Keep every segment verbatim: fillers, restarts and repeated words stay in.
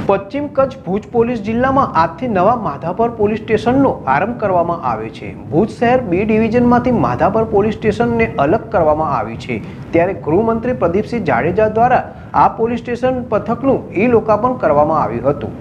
પશ્ચિમ કચ્છ ભુજ પોલીસ જિલ્લામાં આજથી નવા માધાપર પોલીસ સ્ટેશનનો આરંભ કરવામાં આવ્યો છે। ભુજ શહેર બી ડિવિઝનમાંથી માધાપર પોલીસ સ્ટેશનને અલગ કરવામાં આવ્યું છે, ત્યારે ગૃહમંત્રી પ્રદીપસિંહ જાડેજા દ્વારા આ પોલીસ સ્ટેશન પથકનું ઈ લોકાર્પણ કરવામાં આવ્યું હતું।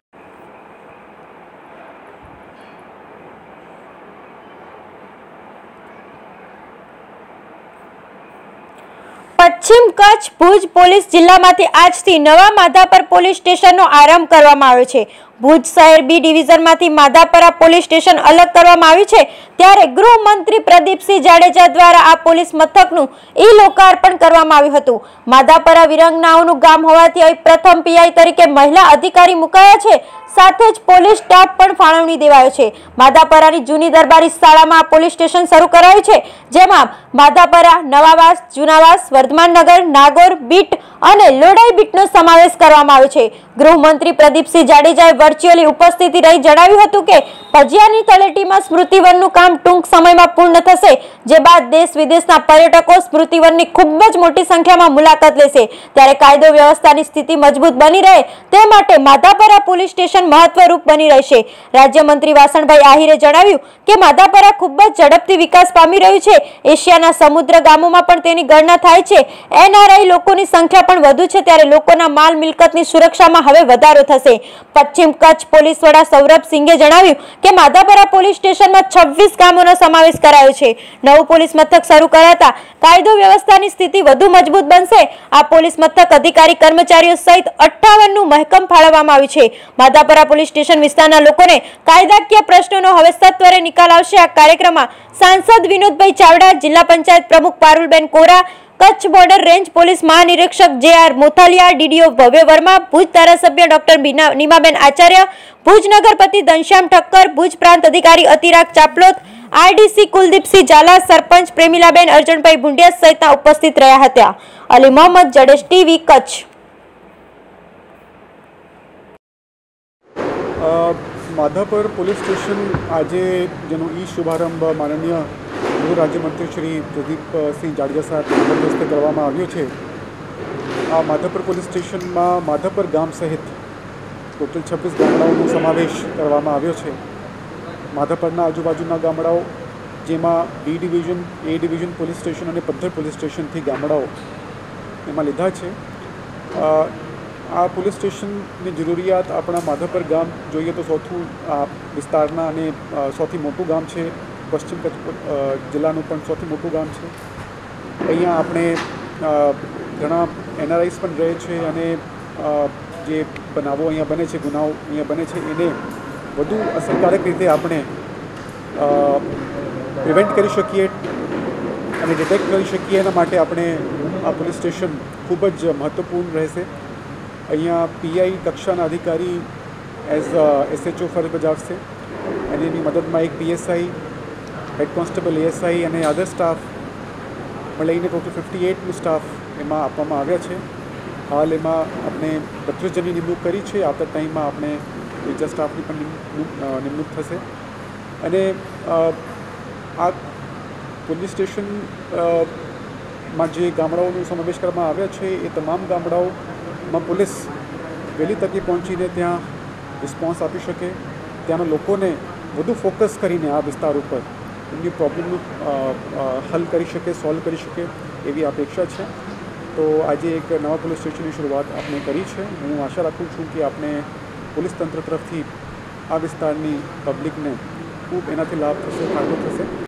पश्चिम कच्छ भुज पोलीस जिल्लामांथी आजथी नवा माधापर पोलीस स्टेशननो आरंभ करवामां आव्यो छे। भुज शहर बी डिविजनमांथी माधापरा पोलीस स्टेशन अलग करवामां आव्युं छे, त्यारे गृहमंत्री प्रदीपसिंह जाडेजा द्वारा आ पोलीस मथकनुं ई लोकार्पण करवामां आव्युं हतुं। माधापरा विरंगनाओनुं गाम होवाथी અહીં प्रथम पीआई तरीके महिला अधिकारी मुकाया छे, साथे ज पोलीस स्टाफ पण फाळवणी देवायो छे। माधापरानी जूनी दरबारी शाळामां आ पोलीस स्टेशन शरू करायुं छे, जेमां माधापरा, नवावास, जूनावास, वर्धमान नगर, नागोर बीट અને લોડાઈ બીટનો સમાવેશ કરવામાં આવ્યો છે। ગૃહમંત્રી પ્રદીપસિંહ જાડેજાએ વર્ચ્યુઅલી ઉપસ્થિત રહી જણાવ્યું હતું કે ભજીયાની તળેટીમાં સ્મૃતિવનનું કામ ટૂંક સમયમાં પૂર્ણ થશે, જે બાદ દેશ વિદેશના પર્યટકો સ્મૃતિવનની ખૂબ જ મોટી સંખ્યામાં મુલાકાત લેશે। ત્યારે કાયદો વ્યવસ્થાની સ્થિતિ મજબૂત બની રહે તે માટે માધાપરા પોલીસ સ્ટેશન મહત્વરૂપ બની રહેશે। રાજ્યમંત્રી વાસણભાઈ આહિરે જણાવ્યું કે માધાપરા ખૂબ જ ઝડપથી વિકાસ પામી રહ્યું છે। એશિયાના સમુદ્ર ગામોમાં પણ તેની ગણના થાય છે। એનઆરઆઈ લોકોની સંખ્યા વધુ છે, ત્યારે લોકોના માલ મિલકતની સુરક્ષામાં હવે વધારો થશે। પશ્ચિમ કચ્છ પોલીસ વડા સૌરભ સિંઘે જણાવ્યું કે માધાપરા પોલીસ સ્ટેશનમાં છવ્વીસ ગામોનો સમાવેશ કરાયો છે। નવું પોલીસ મથક શરૂ કરાતા કાયદો વ્યવસ્થાની સ્થિતિ વધુ મજબૂત બનશે। આ પોલીસ મથક અધિકારી કર્મચારીઓ સહિત અઠ્ઠાવન નું મહેકમ ફાળવવામાં આવ્યું છે। માધાપરા પોલીસ સ્ટેશન વિસ્તારના લોકોને કાયદાકીય પ્રશ્નોનો હવે સત્વરે નિકાલ આવશે। આ કાર્યક્રમમાં સાંસદ વિનોદભાઈ ચાવડા, જિલ્લા પંચાયત પ્રમુખ પારુલબેન કોરા, कच्छ बॉर्डर रेंज पुलिस महानिरीक्षक J R Mothaliya, DDO Bhavya Verma, Bhuj धारासभ्य डॉक्टर नीमाबेन आचार्य, भुज नगरपति घनश्याम ठक्कर, भुज प्रांत अधिकारी अतिराग चापलोत, आरडीसी कुलदीपसिंह झाला, सरपंच प्रेमिलाबेन अर्जुनभाई भूंडिया सहित उपस्थित रह्या हता। Ali Mohammad, Jadesh TV, Kutch. Madhapar police station आज जेनो ई शुभारंभ माननीय गृह राज्यमंत्री श्री प्रदीपसिंह जाडेजा साहेब जबरदस्ती करवामां आव्यो छे। आ माधापर पोलीस स्टेशन में माधापर गाम सहित टोटल छब्बीस गामडाओनो समावेश करवामां आव्यो छे। माधापरना आजूबाजूना गामडाओ जेमां B division, A division police station और पद्धर पोलीस स्टेशन थी गामडाओ एमां लीधा छे। आ पोलीस स्टेशन की जरूरियात अपना माधापर गाम जोईए तो सौथू आ विस्तारना अने सौथी मोटू गाम है। पश्चिम कच्छ जिल्लानुं पण सौथी मोटू गाम है। अहींया आपणे घणा एनआरआईस पण रहे छे अने जे बनावो अहींया बने छे, गुनाओ अहींया बने छे, एने वधु असरकारक रीते आपणे प्रिवेंट करी शकीए अने डिटेक्ट करी शकीए। एना माटे आपणे आ पोलीस स्टेशन खूब ज महत्वपूर्ण रहेशे। अहींया पीआई कक्षाना अधिकारी एज एसएचओ फरज बजावशे अने एनी मददमां एक पीएसआई, हेड कॉन्स्टेबल एएसआई और अदर स्टाफ मळीने टोटल फिफ्टी एट नु स्टाफ एमां आपवामां आव्या छे। हाल एमां आपणे बत्रीस जणनी निमणूक करी छे। आवता टाइममां आपणे बीजा स्टाफनी पण निमणूक थशे अने आ पोलीस स्टेशन मां जे गामडाओनो समावेश करवामां आव्या छे ए तमाम गामडाओ में पुलिस वहेली तके पहोंचीने त्यां रिस्पोन्स आपी शके, त्याना लोकोने वधु फोकस करीने आ विस्तार पर एमनी प्रॉब्लमनुं हल करी शके, सॉल्व करी शके एवी अपेक्षा है। तो आज एक नवा पुलिस स्टेशन की शुरुआत आपने करी है। हूँ आशा राखूँ छूँ कि आपने पुलिस तंत्र तरफथी आ विस्तारनी पब्लिकने खूब एनाथी लाभ थशे, फायदो थशे।